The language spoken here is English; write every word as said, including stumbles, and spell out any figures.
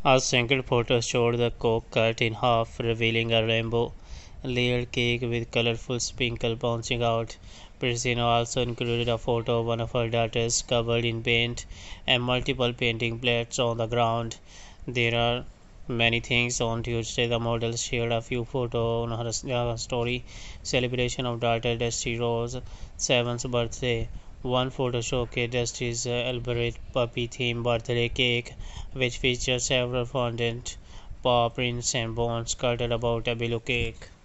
A single photo showed the cake cut in half, revealing a rainbow layered cake with colorful sprinkles bouncing out. Prinsloo also included a photo of one of her daughters covered in paint and multiple painting plates on the ground. There are many things. On Tuesday, the model shared a few photos on her uh, story celebration of daughter Dusty Rose's seventh birthday. One photo showcased Dusty's uh, elaborate puppy-themed birthday cake, which features several fondant paw prints and bones scattered about a below cake.